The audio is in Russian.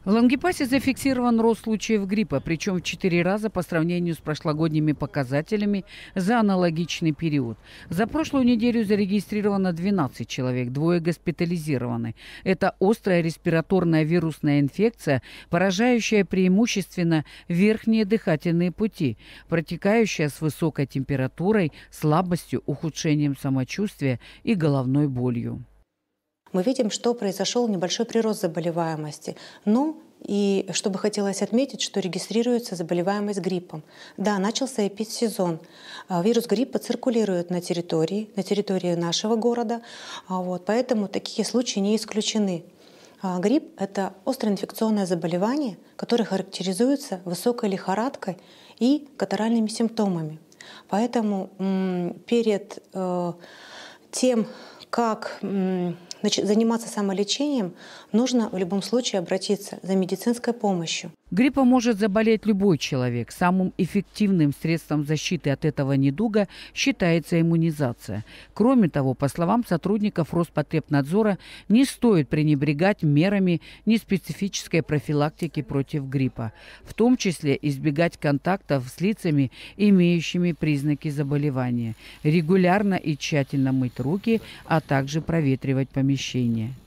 В Лангепасе зафиксирован рост случаев гриппа, причем в 4 раза по сравнению с прошлогодними показателями за аналогичный период. За прошлую неделю зарегистрировано 12 человек, 2 госпитализированы. Это острая респираторная вирусная инфекция, поражающая преимущественно верхние дыхательные пути, протекающая с высокой температурой, слабостью, ухудшением самочувствия и головной болью. Мы видим, что произошел небольшой прирост заболеваемости. Ну и что бы хотелось отметить, что регистрируется заболеваемость гриппом. Да, начался эпидсезон. Вирус гриппа циркулирует на территории нашего города, поэтому такие случаи не исключены. Грипп – это острое инфекционное заболевание, которое характеризуется высокой лихорадкой и катаральными симптомами. Поэтому перед тем, как заниматься самолечением, нужно в любом случае обратиться за медицинской помощью. Гриппом может заболеть любой человек. Самым эффективным средством защиты от этого недуга считается иммунизация. Кроме того, по словам сотрудников Роспотребнадзора, не стоит пренебрегать мерами неспецифической профилактики против гриппа, в том числе избегать контактов с лицами, имеющими признаки заболевания, регулярно и тщательно мыть руки, а также проветривать помещение.